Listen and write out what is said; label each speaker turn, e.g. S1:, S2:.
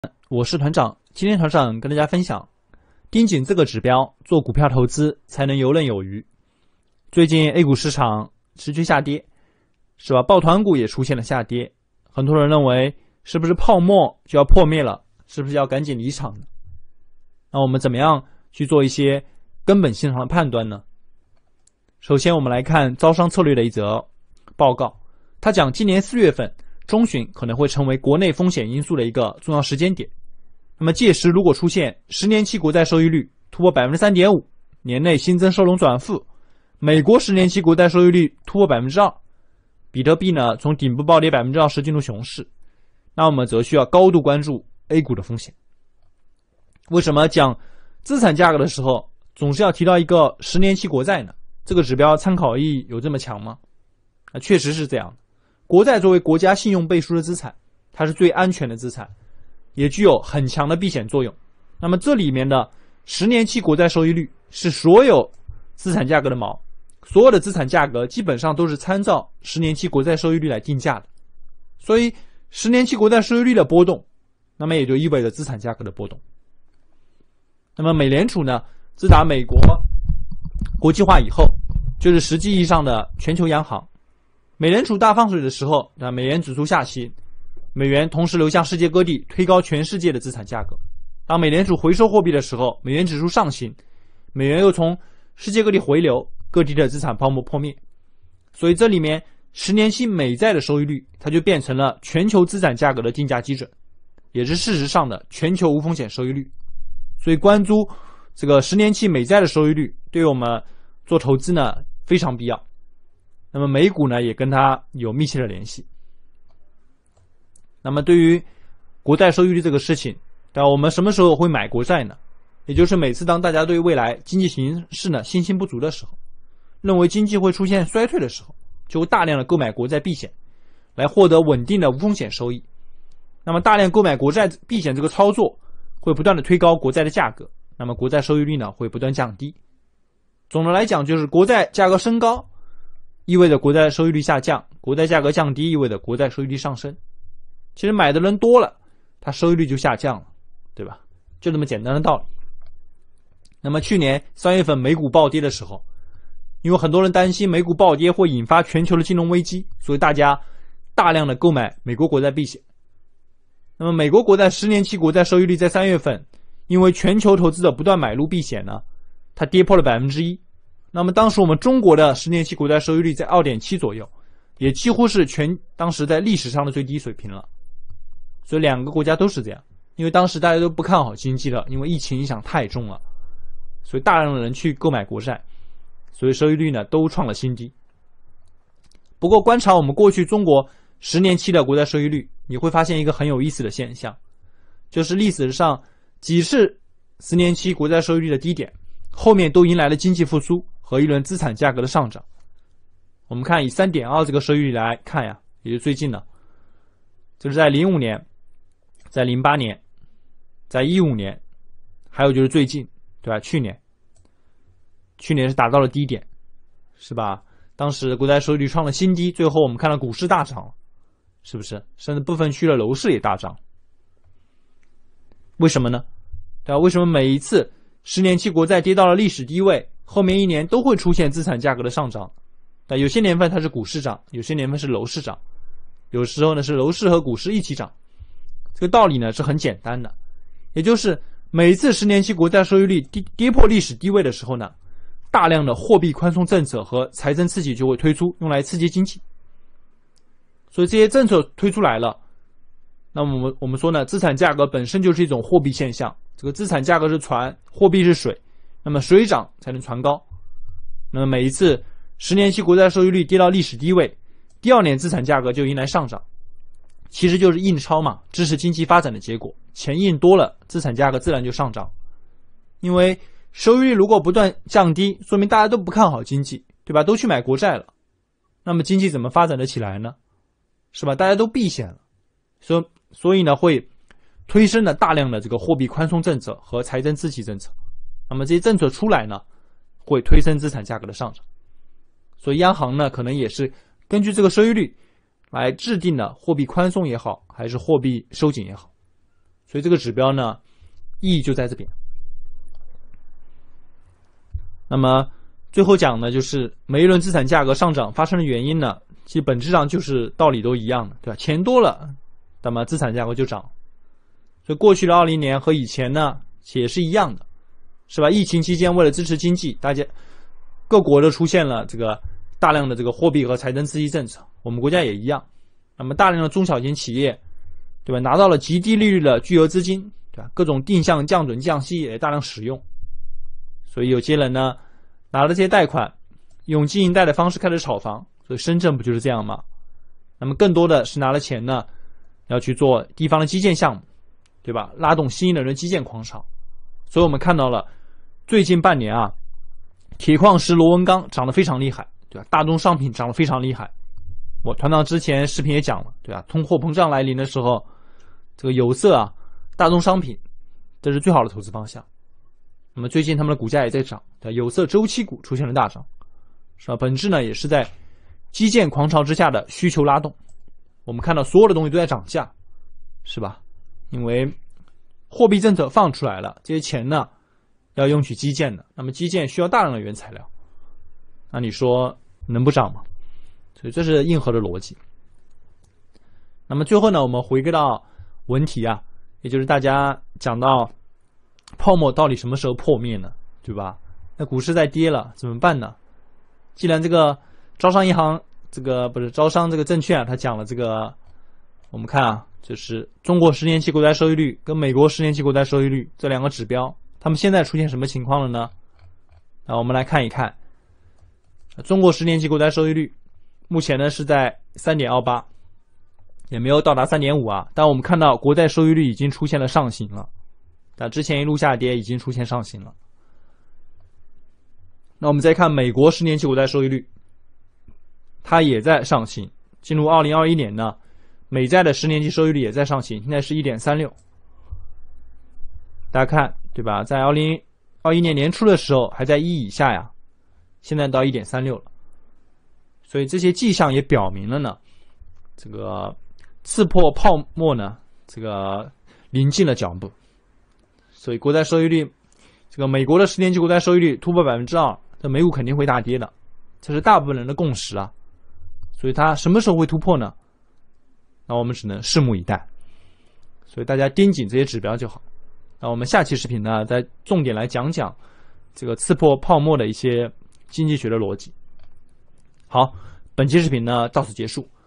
S1: 我是团长，今天团长跟大家分享，盯紧这个指标做股票投资才能游刃有余。最近 A 股市场持续下跌，是吧？抱团股也出现了下跌，很多人认为是不是泡沫就要破灭了，是不是要赶紧离场呢？那我们怎么样去做一些根本性上的判断呢？首先我们来看招商策略的一则报告，他讲今年4月份中旬可能会成为国内风险因素的一个重要时间点。那么届时如果出现10年期国债收益率突破 3.5%， 年内新增收容转负，美国10年期国债收益率突破 2%， 比特币呢从顶部暴跌 20% 进入熊市，那我们则需要高度关注 A 股的风险。为什么讲资产价格的时候总是要提到一个10年期国债呢？这个指标参考意义有这么强吗？确实是这样的。国债作为国家信用背书的资产，它是最安全的资产，也具有很强的避险作用。那么这里面的10年期国债收益率是所有资产价格的锚，所有的资产价格基本上都是参照10年期国债收益率来定价的。所以10年期国债收益率的波动，那么也就意味着资产价格的波动。那么美联储呢，自打美国国际化以后，就是实际意义上的全球央行。美联储大放水的时候，美元指数下行，美元同时流向世界各地，推高全世界的资产价格。当美联储回收货币的时候，美元指数上行，美元又从世界各地回流，各地的资产泡沫破灭。所以这里面10年期美债的收益率，它就变成了全球资产价格的定价基准，也是事实上的全球无风险收益率。所以关注这个10年期美债的收益率，对于我们做投资呢非常必要。那么美股呢也跟它有密切的联系。那么对于国债收益率这个事情，我们什么时候会买国债呢？也就是每次当大家对未来经济形势呢信心不足的时候，认为经济会出现衰退的时候，就会大量的购买国债避险，来获得稳定的无风险收益。那么大量购买国债避险这个操作会不断的推高国债的价格，那么国债收益率呢会不断降低。总的来讲，就是国债价格升高意味着国债收益率下降，国债价格降低意味着国债收益率上升。其实买的人多了，它收益率就下降了，对吧？就这么简单的道理。那么去年3月份美股暴跌的时候，因为很多人担心美股暴跌会引发全球的金融危机，所以大家大量的购买美国国债避险。那么美国国债10年期国债收益率在3月份因为全球投资者不断买入避险呢，它跌破了 1%。那么当时我们中国的10年期国债收益率在 2.7 左右，也几乎是当时在历史上的最低水平了。所以两个国家都是这样，因为当时大家都不看好经济了，因为疫情影响太重了，所以大量的人去购买国债，所以收益率呢都创了新低。不过观察我们过去中国10年期的国债收益率，你会发现一个很有意思的现象，就是历史上几次10年期国债收益率的低点，后面都迎来了经济复苏和一轮资产价格的上涨。我们看以 3.2 这个收益率来看呀，也就是最近的，就是在05年，在08年，在15年，还有就是最近，对吧？去年是达到了低点，是吧？当时国债收益率创了新低，最后我们看到股市大涨，是不是？甚至部分区的楼市也大涨。为什么呢？对吧？为什么每一次10年期国债跌到了历史低位，后面一年都会出现资产价格的上涨？但有些年份它是股市涨，有些年份是楼市涨，有时候呢是楼市和股市一起涨。这个道理呢是很简单的，也就是每一次10年期国债收益率跌破历史低位的时候呢，大量的货币宽松政策和财政刺激就会推出，用来刺激经济。所以这些政策推出来了，那么我们说呢，资产价格本身就是一种货币现象，这个资产价格是船，货币是水，那么水涨才能船高。那么每一次10年期国债收益率跌到历史低位，第二年资产价格就迎来上涨，其实就是印钞嘛，支持经济发展的结果，钱印多了，资产价格自然就上涨。因为收益率如果不断降低，说明大家都不看好经济，对吧？都去买国债了，那么经济怎么发展得起来呢？是吧？大家都避险了，所以呢会推升了大量的这个货币宽松政策和财政刺激政策。那么这些政策出来呢，会推升资产价格的上涨。所以央行呢可能也是根据这个收益率来制定的货币宽松也好，还是货币收紧也好。 所以这个指标呢，意义就在这边。那么最后讲呢，就是每一轮资产价格上涨发生的原因呢，其实本质上就是道理都一样的，对吧？钱多了，那么资产价格就涨。所以过去的20年和以前呢也是一样的，是吧？疫情期间为了支持经济，各国都出现了这个大量的这个货币和财政刺激政策，我们国家也一样。那么大量的中小型企业，对吧？拿到了极低利率的巨额资金，对吧？各种定向降准降息也大量使用，所以有些人呢拿了这些贷款，用经营贷的方式开始炒房，所以深圳不就是这样吗？那么更多的是拿了钱呢，要去做地方的基建项目，对吧？拉动新一轮的基建狂潮。所以我们看到了最近半年啊，铁矿石螺纹钢涨得非常厉害，对吧？大宗商品涨得非常厉害。我团长之前视频也讲了，对吧？通货膨胀来临的时候，这个有色啊，大宗商品，这是最好的投资方向。那么最近他们的股价也在涨，对吧？有色周期股出现了大涨，是吧？本质呢也是在基建狂潮之下的需求拉动。我们看到所有的东西都在涨价，是吧？因为货币政策放出来了，这些钱呢要用去基建的，那么基建需要大量的原材料，那你说能不涨吗？所以这是硬核的逻辑。那么最后呢，我们回归到文题啊，也就是大家讲到泡沫到底什么时候破灭呢？对吧？那股市在跌了怎么办呢？既然这个招商银行招商这个证券啊，它讲了这个，我们看啊，就是中国10年期国债收益率跟美国10年期国债收益率这两个指标，它们现在出现什么情况了呢？那我们来看一看，中国10年期国债收益率目前呢是在 3.28， 也没有到达 3.5 啊，但我们看到国债收益率已经出现了上行了，但之前一路下跌已经出现上行了。那我们再看美国10年期国债收益率，它也在上行，进入2021年呢，美债的10年期收益率也在上行，现在是 1.36。 大家看对吧，在2021年年初的时候还在1以下呀，现在到 1.36 了。所以这些迹象也表明了呢，这个刺破泡沫呢，这个临近了脚步。所以国债收益率，这个美国的10年期国债收益率突破 2%， 这美股肯定会大跌的，这是大部分人的共识啊。所以它什么时候会突破呢？那我们只能拭目以待。所以大家盯紧这些指标就好。那我们下期视频呢，再重点来讲讲这个刺破泡沫的一些经济学的逻辑。好，本期视频呢到此结束。